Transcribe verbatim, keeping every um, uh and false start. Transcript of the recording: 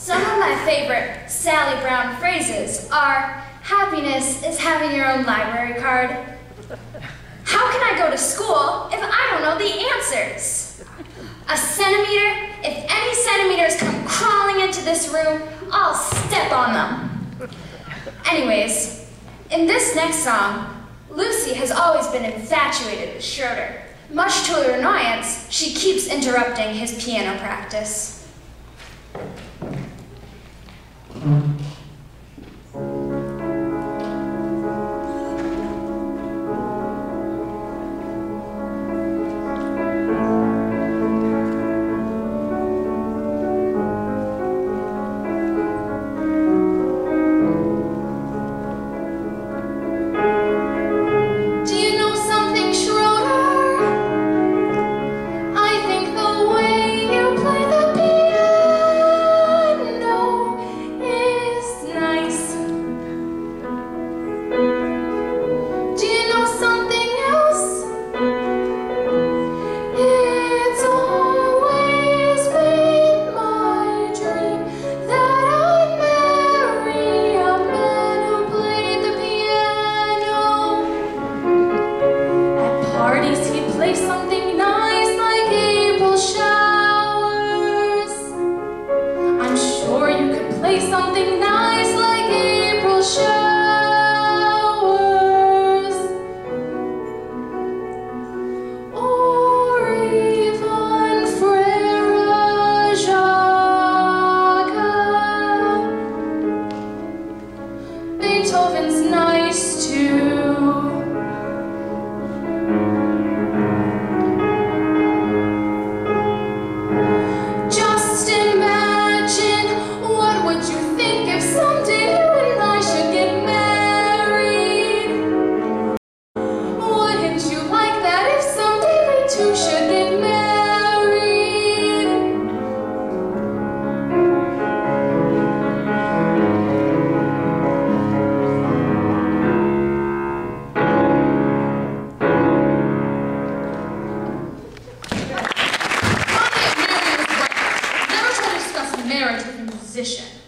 Some of my favorite Sally Brown phrases are, happiness is having your own library card. How can I go to school if I don't know the answers? A centimeter, if any centimeters come crawling into this room, I'll step on them. Anyways, in this next song, Lucy has always been infatuated with Schroeder. Much to her annoyance, she keeps interrupting his piano practice. Beethoven's nice too. Just imagine, what would you think if someday you and I should get married? Wouldn't you like that if someday we two should get married? Marriage with a musician.